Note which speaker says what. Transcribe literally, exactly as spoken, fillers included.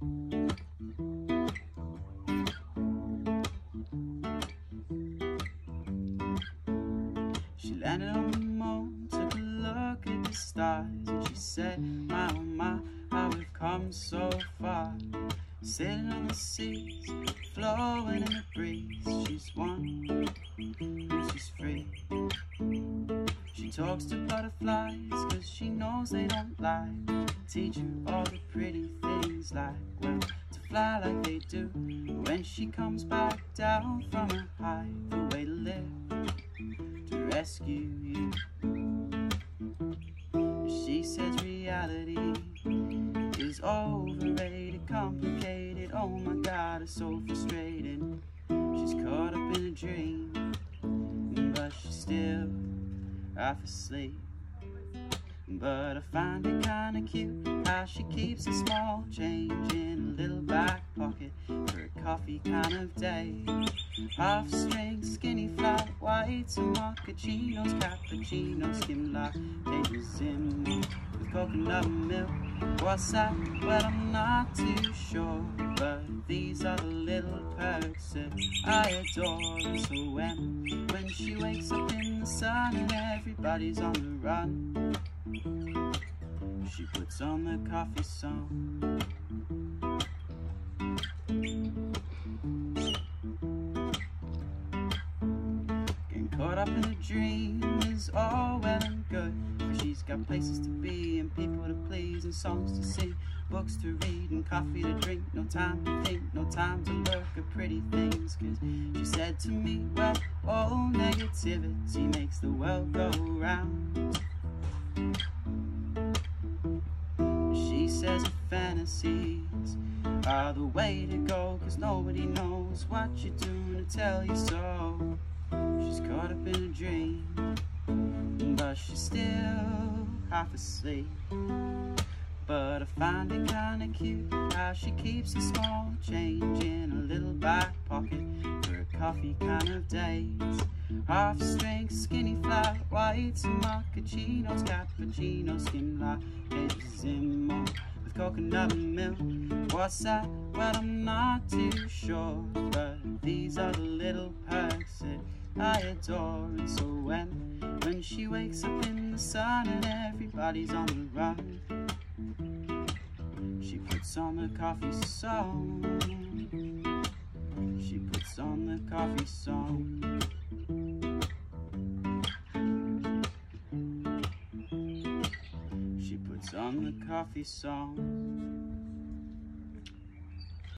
Speaker 1: She landed on the moon, took a look at the stars, and she said, my oh my, how we've come so far. Sitting on the seas, flowing in the breeze. She's one, and she's free. She talks to butterflies, cause she knows they don't lie. Teach her all the pretty things, like, well, to fly like they do. When she comes back down from a high, the way to live, to rescue you. She says reality is overrated, complicated. Oh my God, it's so frustrating. She's caught up in a dream, but she's still half asleep. But I find it kinda cute how she keeps a small change in a little back pocket for a coffee kind of day. Half string, skinny, flat whites and mochachinos, cappuccinos, skim lattes in with coconut milk. What's that? Well, I'm not too sure, but these are the little perks that I adore. So when, when she wakes up in the sun and everybody's on the run, she puts on the coffee song. Getting caught up in a dream is all well and good, but she's got places to be and people to please and songs to sing, books to read and coffee to drink. No time to think, no time to look at pretty things, cause she said to me, well, all negativity makes the world go round. She says her fantasies are the way to go, cause nobody knows what you're doing to tell you so. She's caught up in a dream, but she's still half asleep. But I find it kinda cute how she keeps a small change in a little back pocket for a coffee kind of days. Half strength, skinny, flat whites and mochachinos, cappuccinos, skim lattes in more with coconut milk. What's that? Well, I'm not too sure, but these are the little perks that I adore. And so when, when she wakes up in the sun and everybody's on the run, she puts on the coffee song. She puts on the coffee song. She puts on the coffee song.